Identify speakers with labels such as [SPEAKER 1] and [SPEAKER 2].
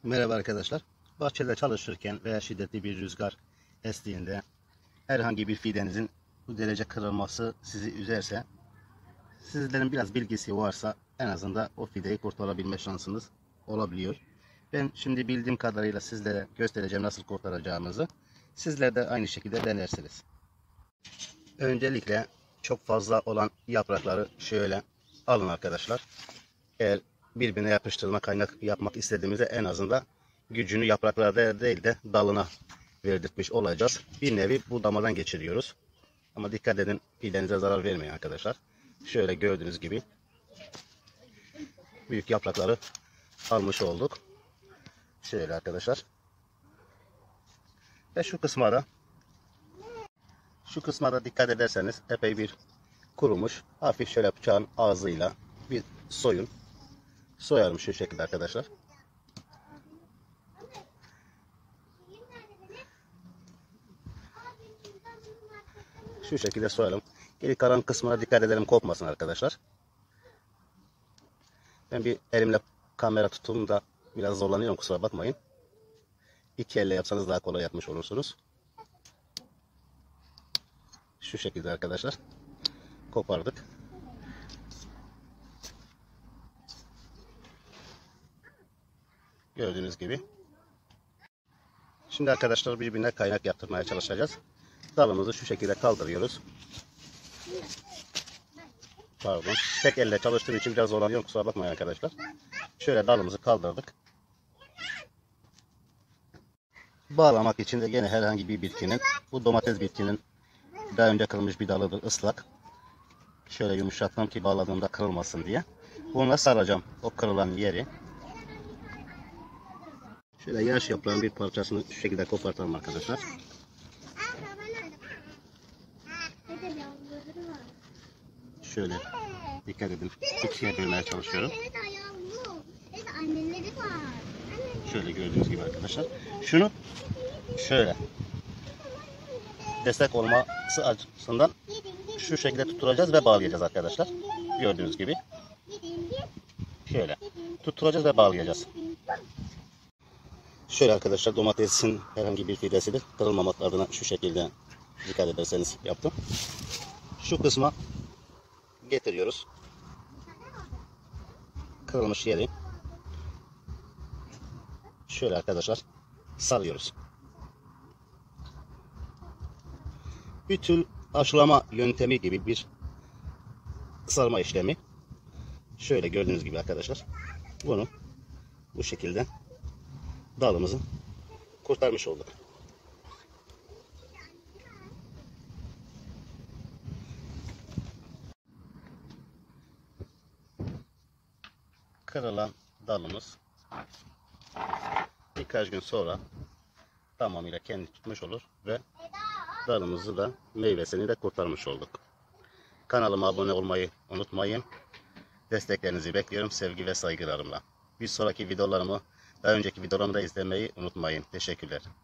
[SPEAKER 1] Merhaba arkadaşlar. Bahçede çalışırken veya şiddetli bir rüzgar estiğinde herhangi bir fidenizin bu derece kırılması sizi üzerse, sizlerin biraz bilgisi varsa en azından o fideyi kurtarabilme şansınız olabiliyor. Ben şimdi bildiğim kadarıyla sizlere göstereceğim nasıl kurtaracağımızı. Sizler de aynı şekilde denersiniz. Öncelikle çok fazla olan yaprakları şöyle alın arkadaşlar. Eğer birbirine yapıştırma kaynak yapmak istediğimizde en azından gücünü yapraklarda değil de dalına verdirtmiş olacağız. Bir nevi budamadan geçiriyoruz. Ama dikkat edin, fidenize zarar vermeyin arkadaşlar. Şöyle gördüğünüz gibi büyük yaprakları almış olduk. Şöyle arkadaşlar. Ve şu kısma da dikkat ederseniz epey bir kurumuş. Hafif şöyle bıçağın ağzıyla bir soyalım şu şekilde arkadaşlar. Şu şekilde soyalım. Geri kalan kısmına dikkat edelim, kopmasın arkadaşlar. Ben bir elimle kamera tuttuğumda biraz zorlanıyorum, kusura bakmayın. İki elle yapsanız daha kolay yapmış olursunuz. Şu şekilde arkadaşlar. Kopardık. Gördüğünüz gibi. Şimdi arkadaşlar birbirine kaynak yaptırmaya çalışacağız. Dalımızı şu şekilde kaldırıyoruz. Pardon. Tek elle çalıştığım için biraz zorlanıyorum, kusura bakmayın arkadaşlar. Şöyle dalımızı kaldırdık. Bağlamak için de gene herhangi bir bitkinin, bu domates bitkinin daha önce kırılmış bir dalıdır, ıslak. Şöyle yumuşattım ki bağladığımda kırılmasın diye. Bununla saracağım o kırılan yeri. Şöyle yaş yaprağın bir parçasını şu şekilde kopartalım arkadaşlar. Şöyle dikkat edin, ikiye bölmeye çalışıyorum. Şöyle gördüğünüz gibi arkadaşlar. Şunu şöyle destek olması açısından şu şekilde tutturacağız ve bağlayacağız arkadaşlar. Gördüğünüz gibi. Şöyle tutturacağız ve bağlayacağız. Şöyle arkadaşlar, domatesin herhangi bir fidesidir. Kırılmamak adına şu şekilde dikkat ederseniz yaptım. Şu kısma getiriyoruz. Kırılmış yeri. Şöyle arkadaşlar sarıyoruz. Bütün aşılama yöntemi gibi bir sarma işlemi. Şöyle gördüğünüz gibi arkadaşlar. Bunu bu şekilde dalımızı kurtarmış olduk. Kırılan dalımız birkaç gün sonra tamamıyla kendi tutmuş olur ve dalımızı da meyvesini de kurtarmış olduk. Kanalıma abone olmayı unutmayın. Desteklerinizi bekliyorum sevgi ve saygılarımla. Bir sonraki videolarımı, daha önceki videolarımı da izlemeyi unutmayın. Teşekkürler.